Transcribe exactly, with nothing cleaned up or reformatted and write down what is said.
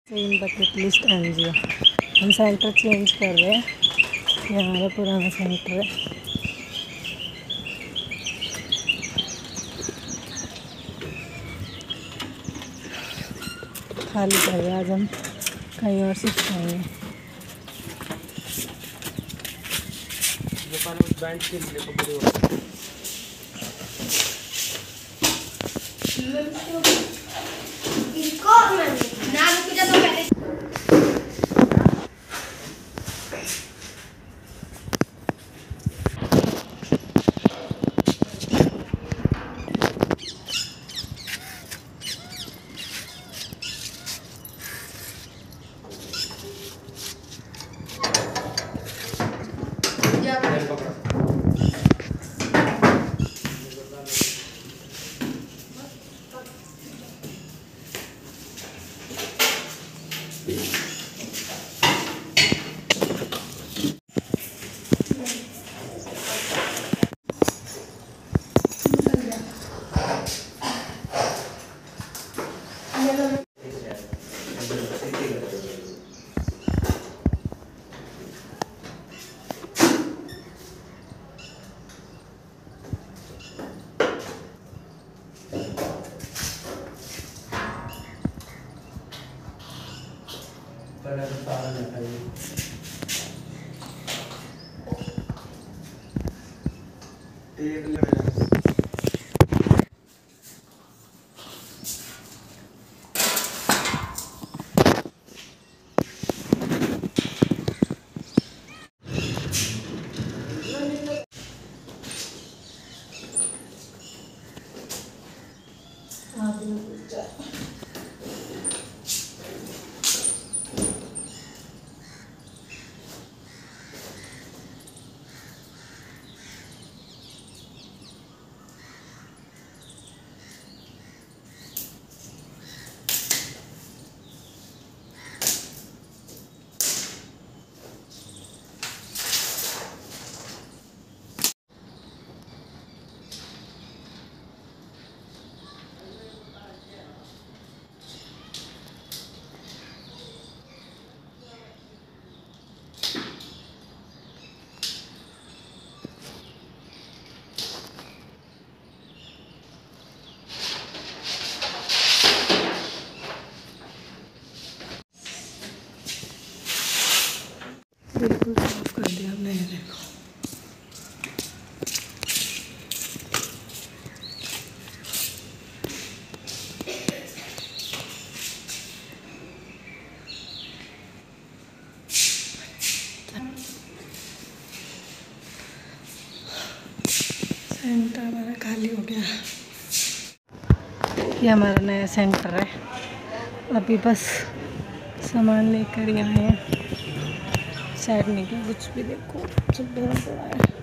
Same bucket list NGO. हम centre change कर रहे हैं, ये हमारा पुराना सेंटर है। खाली कर रहे हैं, आज हम कहीं और शिफ्ट करेंगे। इसको ना रुक जा तो पहले बिल्कुल साफ कर दिया हमने। ये देखो सेंटर हमारा खाली हो गया। ये हमारा नया सेंटर है। अभी बस सामान लेकर ही आए हैं। साइड में क्या कुछ भी देखो सब भरा पड़ा है।